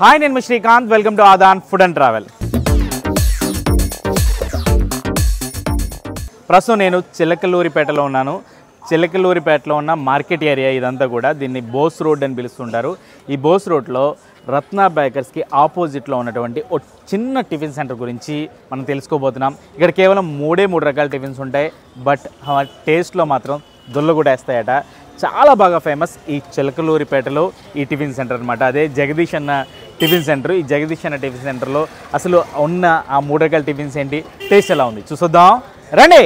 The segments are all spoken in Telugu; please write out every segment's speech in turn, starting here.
హాయ్ నేను Srikanth, welcome to Aadan food and travel. ప్రస్తుతం నేను చిలకలూరిపేటలో ఉన్నాను. చిలకలూరిపేటలో ఉన్న మార్కెట్ ఏరియా ఇదంతా కూడా, దీన్ని బోస్ రోడ్ అని పిలుస్తుంటారు. ఈ బోస్ రోడ్లో రత్న బేకర్స్కి ఆపోజిట్లో ఉన్నటువంటి ఒక చిన్న టిఫిన్ సెంటర్ గురించి మనం తెలుసుకోబోతున్నాం. ఇక్కడ కేవలం మూడే రకాల టిఫిన్స్ ఉంటాయి, బట్ టేస్ట్లో మాత్రం దుల్లగూడేస్తాయట. చాలా బాగా ఫేమస్ ఈ చిలకలూరిపేటలో ఈ టిఫిన్ సెంటర్ అనమాట. అదే జగదీష్ అన్న టిఫిన్ సెంటర్. ఈ జగదీష్ అన్న టిఫిన్ సెంటర్లో అసలు ఉన్న ఆ 3 రకాల టిఫిన్స్ ఏంటి, టేస్ట్ ఎలా ఉంది చూసొద్దాం రండి.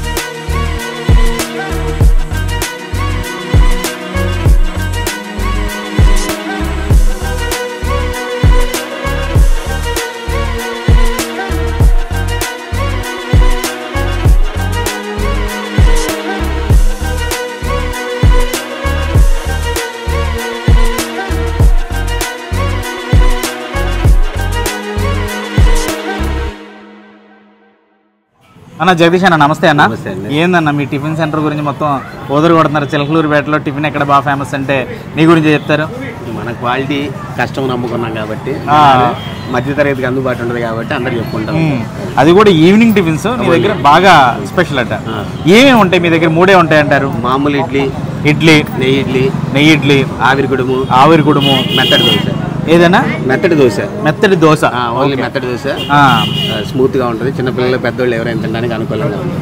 అన్న జగదీష్ అన్న నమస్తే అన్న. ఏందన్న మీ టిఫిన్ సెంటర్ గురించి మొత్తం ఓదరు కొడుతున్నారు. చిలకలూరిపేటలో టిఫిన్ ఎక్కడ బాగా ఫేమస్ అంటే నీ గురించి చెప్తారు. మన క్వాలిటీ కష్టం నమ్ముకున్నాం కాబట్టి, మధ్యతరగతికి అందుబాటు ఉండదు కాబట్టి అందరు చెప్పుకుంటాం. అది కూడా ఈవినింగ్ టిఫిన్స్ మీ దగ్గర బాగా స్పెషల్ అట. ఏమేమి ఉంటాయి మీ దగ్గర? 3 ఉంటాయి అంటారు. మామూలు ఇడ్లీ, నెయ్యి ఇడ్లీ, ఆవిరి కుడుము, మెత్తడి దోశ. ఏదైనా మెత్తడి దోశ ఓన్లీ మెత్తడి దోశ స్మూత్ గా ఉంటుంది. చిన్నపిల్లలు పెద్దోళ్ళు ఎవరైనా తినడానికి అనుకూలంగా ఉంటుంది.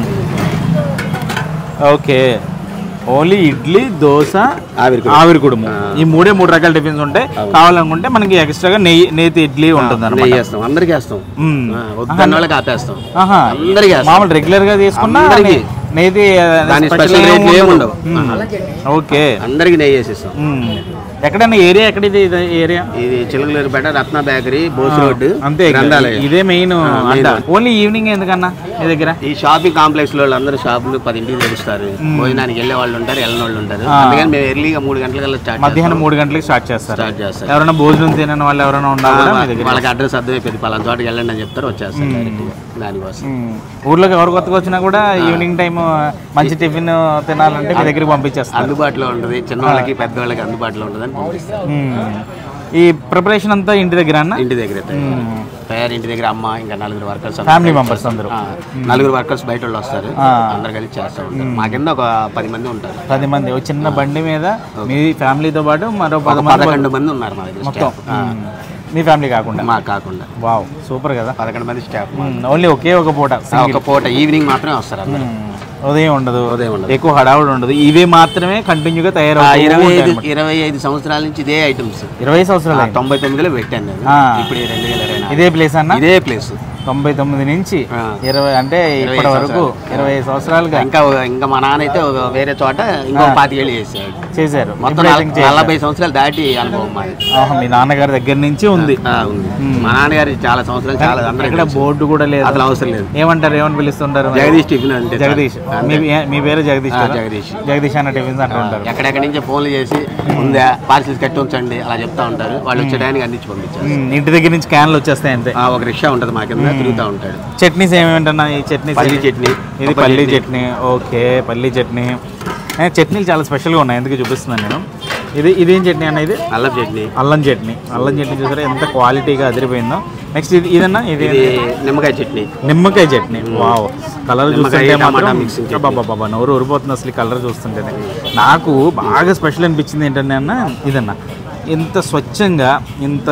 ఓకే, ఓన్లీ ఇడ్లీ, దోశ, ఆవిరి కుడుము, ఈ 3 రకాల టిఫిన్స్ ఉంటాయి. కావాలనుకుంటే మనకి ఎక్స్ట్రాగా నెయ్యి ఇడ్లీ ఉంటుంది. అందరికి వేస్తాం, వాళ్ళకి ఆపేస్తాం. మామూలు రెగ్యులర్ గా తీసుకున్నా నెయ్యి ఓకే, అందరికి నెయ్యి వేసేస్తాం. ఎక్కడైనా ఏరియా ఎక్కడ? ఏరియా ఇది చిలకలూరిపేట రత్న బేకరీ, బోస్ రోడ్. అంతే, ఇదే మెయిన్. ఓన్లీ ఈవినింగ్ ఎందుకన్నా మీ దగ్గర? ఈ షాపింగ్ కాంప్లెక్స్ లో అందరూ షాపులు 10ంటికి తెరుస్తారు. భోజనానికి వెళ్ళే వాళ్ళు ఉంటారు, వెళ్ళని వాళ్ళు ఉంటారు. అందుకని మేము ఎర్లీగా 3 గంటలకల్లా స్టార్ట్, మధ్యాహ్నం 3 గంటలకు స్టార్ట్ చేస్తారు. ఎవరైనా భోజనం తినని వాళ్ళు ఎవరైనా ఉండాలి, వాళ్ళకి అడ్రస్ అర్థమైపోయింది, పలానా చోటకి వెళ్ళండి అని చెప్తారు, వచ్చేస్తారు. దానికోసం ఊర్లోకి ఎవరు కొత్తగా వచ్చినా కూడా ఈవినింగ్ టైం మంచి టిఫిన్ తినాలంటే మీ దగ్గరికి పంపించేస్తారు. అందుబాటులో ఉంటుంది, చిన్నవాళ్ళకి పెద్దవాళ్ళకి అందుబాటులో ఉంటుంది. ఈ ప్రిపరేషన్ అంతా ఇంటి దగ్గర? ఇంటి దగ్గర తయారు, ఇంటి దగ్గర అమ్మ, ఇంకా 4 వర్కర్స్, ఫ్యామిలీ మెంబర్స్ అందరూ. 4 వర్కర్స్ బయట వాళ్ళు వస్తారు, అందరు కలిసి చేస్తూ ఉంటారు. మా కింద ఒక 10 మంది ఉంటారు. 10 మంది ఒక చిన్న బండి మీద మీ ఫ్యామిలీతో పాటు మరో 11 మంది ఉన్నారు మా దగ్గర మొత్తం. మీ ఫ్యామిలీ కాకుండా? మాకు కాకుండా. వావ్, సూపర్ కదా. 11 మంది స్టాఫ్. ఓన్లీ ఒకే ఒక పూట ఈవినింగ్ మాత్రమే వస్తారు అందరూ. ఉదయం ఉండదు, ఎక్కువ హడావుడు ఉండదు. ఇవే మాత్రమే కంటిన్యూగా తయారవుతాయి. 25 సంవత్సరాల నుంచి ఇదే ఐటమ్స్. 20 సంవత్సరాలు? 99లో పెట్టాను నేను. ఇప్పుడు 2020 ఇదే ప్లేస్ అన్న? ఇదే ప్లేస్. 99 నుంచి 20 అంటే ఇప్పటి వరకు 20 సంవత్సరాలుగా. ఇంకా మా నాన్న అయితే వేరే చోట ఇంకో 25 ఏళ్ళు చేశారు. మొత్తం 40 సంవత్సరాలు దాటి అనుభవం మాది. మీ నాన్నగారి దగ్గర నుంచి ఉంది. మా నాన్నగారి చాలా సంవత్సరాలు, చాలా. ఇక్కడ బోర్డు కూడా లేదు, అసలు అవసరం లేదు. ఏమంటారు, ఏమని పిలుస్తుంటారు? జగదీష్ టిఫిన్ అంటే. జగదీష్, మీ పేరు జగదీష్? జగదీష్ అన్న టిఫిన్స్ అంటూ ఉంటారు. ఎక్కడెక్కడి నుంచి ఫోన్లు చేసి ఉందా పార్సిల్స్ కట్టి ఉంచండి అలా చెప్తా ఉంటారు. వాళ్ళు వచ్చేటానికి అందించి పంపించారు. ఇంటి దగ్గర నుంచి క్యాన్లు వచ్చేస్తాయి అంతే. ఒక రిక్షా ఉంటుంది మా కింద, తిరుగుతూ ఉంటాడు. చట్నీస్ ఏమేమిటన్నా? ఈ చట్నీ పల్లీ చట్నీ. ఇది పల్లీ చట్నీ. ఓకే, పల్లీ చట్నీ. చట్నీలు చాలా స్పెషల్గా ఉన్నాయి, ఎందుకు చూపిస్తున్నాను నేను. ఇదేం చట్నీ అన్న? ఇది అల్లం చట్నీ. అల్లం చట్నీ చూసారా ఎంత క్వాలిటీగా అదిరిపోయిందో. నెక్స్ట్ ఇదన్నా? ఇది నిమ్మకాయ చట్నీ. వావ్, కలర్ చూస్తుంటే మాత్రం బాబా నోరు ఊరిపోతుంది అసలు కలర్ చూస్తుంటేనే. నాకు బాగా స్పెషల్ అనిపించింది ఏంటంటే అన్న, ఇదన్నా ఇంత స్వచ్ఛంగా, ఇంత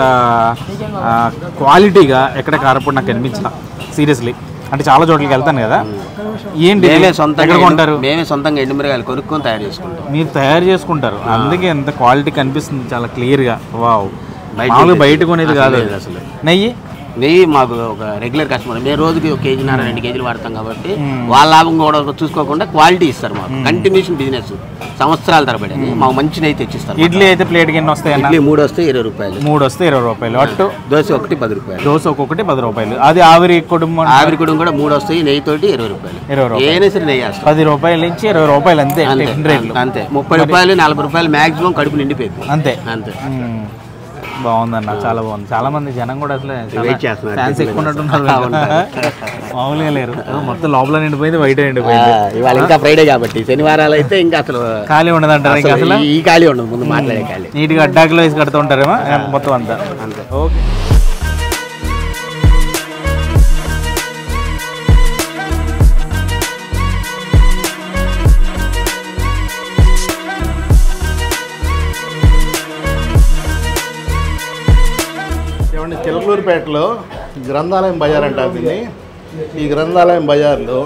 క్వాలిటీగా ఎక్కడ కారపొడి నాకు అనిపించిన సీరియస్లీ. అంటే చాలా చోట్లకి వెళ్తాను కదా, ఏంటి మేమే సొంతంగా ఎండుమిరగాయలు కొనుక్కొని తయారు చేసుకుంటాం. మీరు తయారు చేసుకుంటారు, అందుకే ఎంత క్వాలిటీ కనిపిస్తుంది చాలా క్లియర్గా. వావ్, బయట కొనేది కాదు అసలు. నెయ్యి మాకు ఒక రెగ్యులర్ కస్టమర్. మేము రోజుకి 1 కేజీ 2 కేజీలు వాడతాం కాబట్టి వాళ్ళ లాభం కూడా చూసుకోకుండా క్వాలిటీ ఇస్తారు మాకు. కంటిన్యూషన్ బిజినెస్ సంవత్సరాల తరబడి మాకు మంచి నెయ్యి తెచ్చిస్తారు. ఇడ్లీ అయితే ప్లేట్కి ఎన్ని వస్తాయి? ఇడ్లీ 3 వస్తే 20 రూపాయలు. 3 వస్తే 20 రూపాయలు. అట్టు దోశ ఒకటి 10 రూపాయలు. దోశ ఒక్కొక్కటి 10 రూపాయలు. అది ఆవిరి కుడుము కూడా 3 వస్తాయి, నెయ్యితోటి 20 రూపాయలు. ఏదైనా సరే నెయ్యి వేస్తాం. 10 రూపాయల నుంచి 20 రూపాయలు అంతే. అంతే 30 రూపాయలు 40 రూపాయలు మ్యాక్సిమం కడుపు నిండిపోయింది. అంతే. బాగుందన్న, చాలా బాగుంది. చాలా మంది జనం కూడా అసలు ఫ్యాన్స్ ఎక్కువ ఉన్నట్టున్నారు, మామూలుగా లేరు. మొత్తం లోపల నిండిపోయింది, బయట నిండిపోయింది. ఇవాళ ఇంకా ఫ్రైడే కాబట్టి శనివారాలు అయితే ఇంకా అసలు ఖాళీ ఉండదంటారు. ఇంకా అసలు ఈ ఖాళీ ఉండదు, ముందు మాట్లాడే ఖాళీ. నీట్గా అడ్డాకులో వేసి కడుతూ ఉంటారేమో మొత్తం అంతా. ఓకే. చిలకలూరిపేటలో గ్రంథాలయం బజార్ అంటారు దీన్ని. ఈ గ్రంథాలయం బజార్లో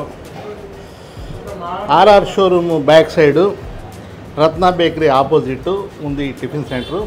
RR showroom back side Ratna bakery opposite ఉంది ఈ టిఫిన్ సెంటరు.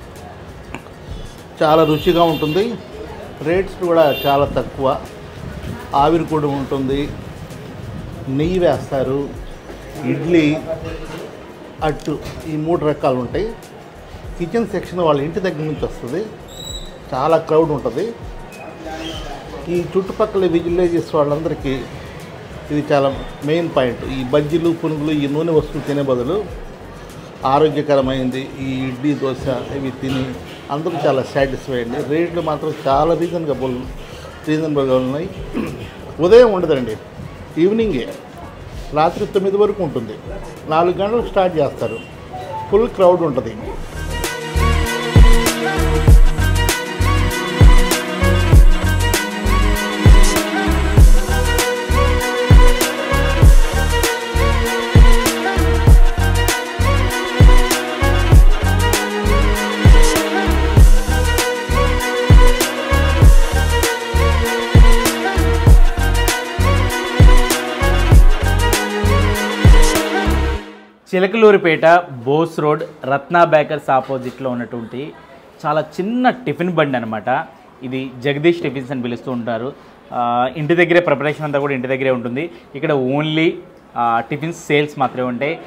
చాలా రుచిగా ఉంటుంది, రేట్స్ కూడా చాలా తక్కువ. ఆవిరి కూడా ఉంటుంది, నెయ్యి వేస్తారు, ఇడ్లీ, అట్టు, ఈ 3 రకాలు ఉంటాయి. కిచెన్ సెక్షన్ వాళ్ళ ఇంటి దగ్గర నుంచి వస్తుంది, చాలా క్రౌడ్ ఉంటుంది. ఈ చుట్టుపక్కల విలేజెస్ వాళ్ళందరికీ ఇది చాలా మెయిన్ పాయింట్. ఈ బజ్జీలు, పునుగులు, ఈ నూనె వస్తువులు తినే బదులు ఆరోగ్యకరమైంది ఈ ఇడ్లీ, దోశ ఇవి తిని అందరూ చాలా సాటిస్ఫై అండి. రేట్లు మాత్రం చాలా రీజనబుల్గా ఉన్నాయి. ఉదయం ఉండదండి, ఈవినింగే, రాత్రి 9 వరకు ఉంటుంది. 4 గంటలకు స్టార్ట్ చేస్తారు, ఫుల్ క్రౌడ్ ఉంటుంది. చిలకలూరిపేట బోస్ రోడ్ రత్నా బేకర్స్ ఆపోజిట్లో ఉన్నటువంటి చాలా చిన్న టిఫిన్ బండి అనమాట. ఇది జగదీష్ టిఫిన్స్ అని పిలుస్తూ ఉంటారు. ఇంటి దగ్గరే ప్రిపరేషన్ అంతా కూడా ఇంటి దగ్గరే ఉంటుంది. ఇక్కడ ఓన్లీ టిఫిన్స్ సేల్స్ మాత్రమే ఉంటాయి.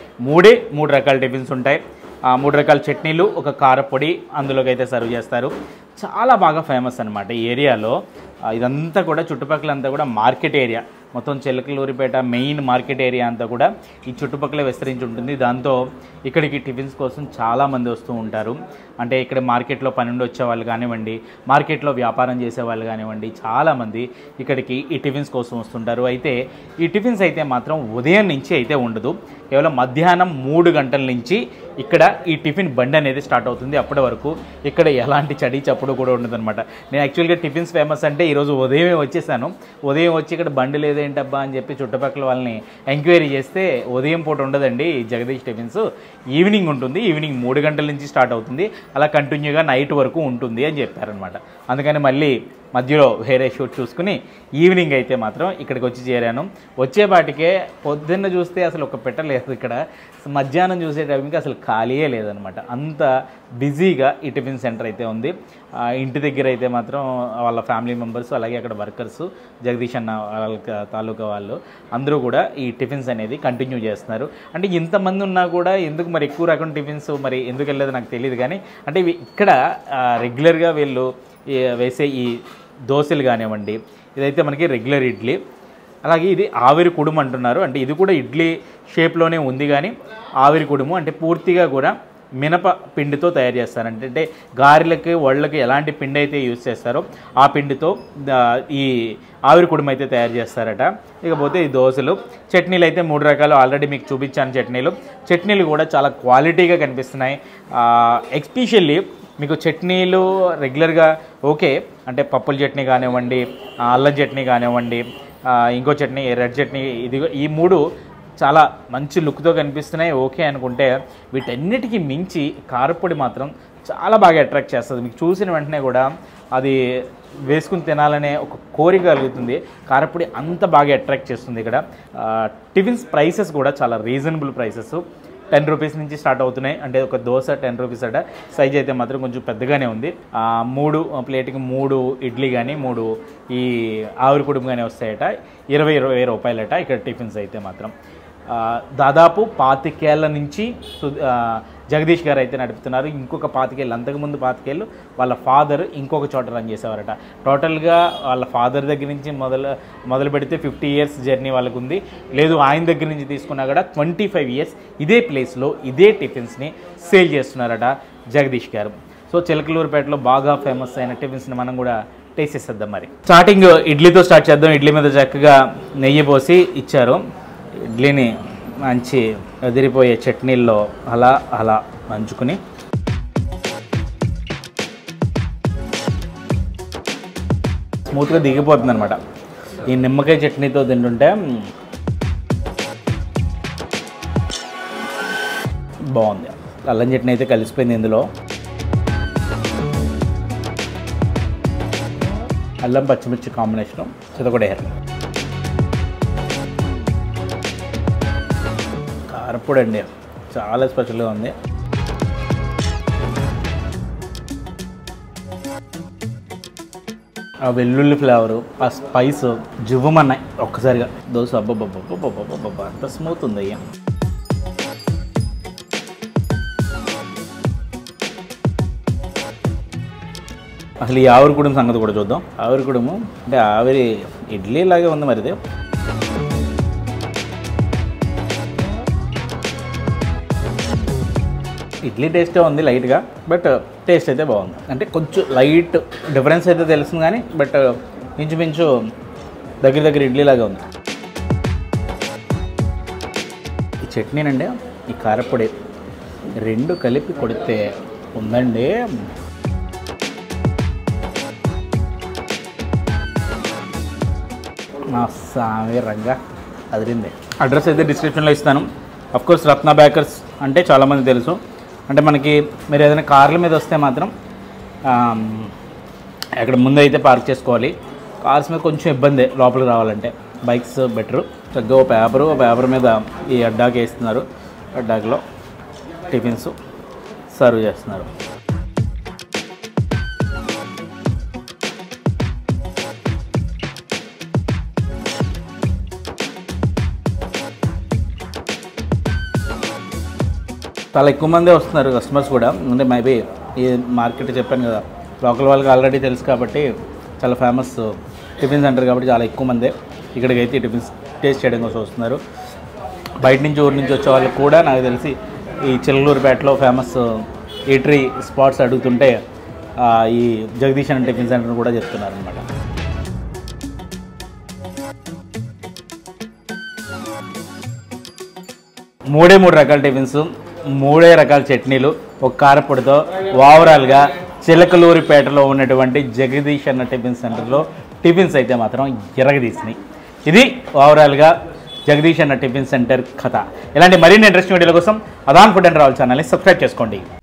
3 రకాల టిఫిన్స్ ఉంటాయి. 3 రకాల చట్నీలు, ఒక కారపొడి అందులోకి అయితే సర్వ్ చేస్తారు. చాలా బాగా ఫేమస్ అనమాట ఈ ఏరియాలో. ఇదంతా కూడా చుట్టుపక్కలంతా కూడా మార్కెట్ ఏరియా, మొత్తం చిలకలూరిపేట మెయిన్ మార్కెట్ ఏరియా అంతా కూడా ఈ చుట్టుపక్కల విస్తరించి ఉంటుంది. దాంతో ఇక్కడికి టిఫిన్స్ కోసం చాలామంది వస్తూ ఉంటారు. అంటే ఇక్కడ మార్కెట్లో పని నుండి వచ్చే వాళ్ళు కానివ్వండి, మార్కెట్లో వ్యాపారం చేసే వాళ్ళు కానివ్వండి, చాలామంది ఇక్కడికి ఈ టిఫిన్స్ కోసం వస్తుంటారు. అయితే ఈ టిఫిన్స్ అయితే మాత్రం ఉదయం నుంచి అయితే ఉండదు, కేవలం మధ్యాహ్నం 3 గంటల నుంచి ఇక్కడ ఈ టిఫిన్ బండి అనేది స్టార్ట్ అవుతుంది. అప్పటి వరకు ఇక్కడ ఎలాంటి చడి చప్పుడు కూడా ఉండదన్నమాట. నేను యాక్చువల్గా టిఫిన్స్ ఫేమస్ అంటే ఈరోజు ఉదయమే వచ్చేసాను. ఉదయం వచ్చి ఇక్కడ బండి లేదేంటబ్బా అని చెప్పి చుట్టుపక్కల వాళ్ళని ఎంక్వైరీ చేస్తే ఉదయం పూట ఉండదండి జగదీష్ టిఫిన్స్, ఈవినింగ్ ఉంటుంది. ఈవినింగ్ 3 గంటల నుంచి స్టార్ట్ అవుతుంది, అలా కంటిన్యూగా నైట్ వరకు ఉంటుంది అని చెప్పారనమాట. అందుకని మళ్ళీ మధ్యలో వేరే షూట్ చూసుకుని ఈవినింగ్ అయితే మాత్రం ఇక్కడికి వచ్చి చేరాను. వచ్చేపాటికే పొద్దున్న చూస్తే అసలు ఒక పెట్టలేదు ఇక్కడ, మధ్యాహ్నం చూసే టైంకి అసలు ఖాళీయే లేదనమాట. అంత బిజీగా ఈ టిఫిన్ సెంటర్ అయితే ఉంది. ఇంటి దగ్గర అయితే మాత్రం వాళ్ళ ఫ్యామిలీ మెంబర్స్, అలాగే అక్కడ వర్కర్స్, జగదీష్ అన్న వాళ్ళ తాలూకా వాళ్ళు అందరూ కూడా ఈ టిఫిన్స్ అనేది కంటిన్యూ చేస్తున్నారు. అంటే ఇంతమంది ఉన్నా కూడా ఎందుకు మరి ఎక్కువ రకం టిఫిన్స్ మరి ఎందుకు వెళ్ళలేదు నాకు తెలియదు. కానీ అంటే ఇక్కడ రెగ్యులర్గా వీళ్ళు వేసే ఈ దోశలు కానివ్వండి, ఇదైతే మనకి రెగ్యులర్ ఇడ్లీ, అలాగే ఇది ఆవిరి కుడుము అంటున్నారు. అంటే ఇది కూడా ఇడ్లీ షేప్లోనే ఉంది, కానీ ఆవిరి కుడుము అంటే పూర్తిగా కూడా మినప పిండితో తయారు చేస్తారు. అంటే గారెలకి, వళ్ళకి ఎలాంటి పిండి అయితే యూజ్ చేస్తారో ఆ పిండితో ఈ ఆవిరి కుడుము అయితే తయారు చేస్తారట. ఇకపోతే ఈ దోశలు, చట్నీలు అయితే 3 రకాలు ఆల్రెడీ మీకు చూపించాను. చట్నీలు కూడా చాలా క్వాలిటీగా కనిపిస్తున్నాయి. ఎస్పెషల్లీ మీకు చట్నీలు రెగ్యులర్గా ఓకే, అంటే పప్పుల చట్నీ కానివ్వండి, అల్లం చట్నీ కానివ్వండి, ఇంకో చట్నీ రెడ్ చట్నీ, ఇది ఈ 3 చాలా మంచి లుక్తో కనిపిస్తున్నాయి ఓకే అనుకుంటే, వీటన్నిటికీ మించి కారపొడి మాత్రం చాలా బాగా అట్రాక్ట్ చేస్తుంది. మీకు చూసిన వెంటనే కూడా అది వేసుకుని తినాలనే ఒక కోరిక కలుగుతుంది. కారపొడి అంత బాగా అట్రాక్ట్ చేస్తుంది. ఇక్కడ టిఫిన్స్ ప్రైసెస్ కూడా చాలా రీజనబుల్ ప్రైసెస్, 10 రూపీస్ నుంచి స్టార్ట్ అవుతున్నాయి. అంటే ఒక దోశ 10 రూపీస్ అట, సైజ్ అయితే మాత్రం కొంచెం పెద్దగానే ఉంది. 3 ప్లేట్కి 3 ఇడ్లీ కానీ 3 ఈ ఆవిరి కుడుము కానీ వస్తాయట. 20 రూపాయలట ఇక్కడ టిఫిన్స్ అయితే మాత్రం. దాదాపు 25 ఏళ్ల నుంచి జగదీష్ గారు అయితే నడుపుతున్నారు. ఇంకొక 25 ఏళ్ళు, అంతకుముందు 25 ఏళ్ళు వాళ్ళ ఫాదర్ ఇంకొక చోట రన్ చేసేవారట. టోటల్గా వాళ్ళ ఫాదర్ దగ్గర నుంచి మొదలు పెడితే 50 ఇయర్స్ జర్నీ వాళ్ళకు ఉంది. లేదు ఆయన దగ్గర నుంచి తీసుకున్నా కూడా 25 ఇయర్స్ ఇదే ప్లేస్లో ఇదే టిఫిన్స్ని సేల్ చేస్తున్నారట జగదీష్ గారు. సో చిలకలూరిపేటలో బాగా ఫేమస్ అయిన టిఫిన్స్ని మనం కూడా టేస్ట్ చేసేద్దాం. మరి స్టార్టింగ్ ఇడ్లీతో స్టార్ట్ చేద్దాం. ఇడ్లీ మీద చక్కగా నెయ్యి పోసి ఇచ్చారు. ఇడ్లీని మంచి అదిరిపోయే చట్నీల్లో అలా అలా నంచుకుని స్మూత్గా దిగిపోతుంది అనమాట. ఈ నిమ్మకాయ చట్నీతో తింటుంటే బాగుంది. అల్లం చట్నీ అయితే కలిసిపోయింది ఇందులో. అల్లం పచ్చిమిర్చి కాంబినేషను చితకొడేయారు. కారపొడి అండి చాలా స్పెషల్గా ఉంది. ఆ వెల్లుల్లి ఫ్లేవరు, ఆ స్పైస్ జివ్వమన్నాయి ఒక్కసారిగా. దోశ అబ్బబ్బబ్బబ్బబ్బబ్బబ్బబ్బ అంత స్మూత్ ఉంది. అయ్యా అసలు ఈ ఆవిరి కుడుము సంగతి కూడా చూద్దాం. ఆవిరి కుడుము అంటే ఆవిరి ఇడ్లీ లాగే ఉంది మరిది. ఇడ్లీ టేస్టే ఉంది లైట్గా, బట్ టేస్ట్ అయితే బాగుంది. అంటే కొంచెం లైట్ డిఫరెన్స్ అయితే తెలుస్తుంది కానీ బట్ ఇంచుమించు దగ్గర ఇడ్లీ లాగా ఉంది. ఈ చట్నీనండి, ఈ కారపొడి రెండు కలిపి కొడితే ఉందండి. నా సామి రంగా అదిరింది. అడ్రస్ అయితే డిస్క్రిప్షన్లో ఇస్తాను. అఫ్కోర్స్ రత్న బేకర్స్ అంటే చాలామంది తెలుసు. అంటే మనకి మీరు ఏదైనా కార్ల మీద వస్తే మాత్రం అక్కడ ముందు అయితే పార్క్ చేసుకోవాలి. కార్స్ మీద కొంచెం ఇబ్బంది లోపలికి రావాలంటే. Bikes better. చక్కగా పేపర్ మీద ఈ అడ్డాకి వేస్తున్నారు. అడ్డాకిలో టిఫిన్స్ సర్వ్ చేస్తున్నారు. చాలా ఎక్కువ మందే వస్తున్నారు కస్టమర్స్ కూడా. అంటే మేబీ ఈ మార్కెట్ చెప్పాను కదా, లోకల్ వాళ్ళకి ఆల్రెడీ తెలుసు కాబట్టి చాలా ఫేమస్ టిఫిన్ సెంటర్ కాబట్టి చాలా ఎక్కువ మందే ఇక్కడికి అయితే టిఫిన్స్ టేస్ట్ చేయడం కోసం వస్తున్నారు. బయట నుంచి ఊరి నుంచి వచ్చే వాళ్ళకి కూడా నాకు తెలిసి ఈ చిలకలూరిపేటలో ఫేమస్ ఈటరీ స్పాట్స్ అడుగుతుంటే ఈ జగదీష్ అనే టిఫిన్ సెంటర్ కూడా చెప్తున్నారు అనమాట. మూడే రకాల టిఫిన్స్, 3 రకాల చట్నీలు, ఒక కారపొడితో ఓవరాల్గా చిలకలూరిపేటలో ఉన్నటువంటి జగదీష్ అన్న టిఫిన్ సెంటర్లో టిఫిన్స్ అయితే మాత్రం ఎరగదీసినాయి. ఇది ఓవరాల్గా జగదీష్ అన్న టిఫిన్ సెంటర్ కథ. ఇలాంటి మరిన్ని ఇంట్రెస్టింగ్ వీడియోల కోసం అదాన్ ఫుడ్ అండ్ ట్రావెల్ ఛానల్ని సబ్స్క్రైబ్ చేసుకోండి.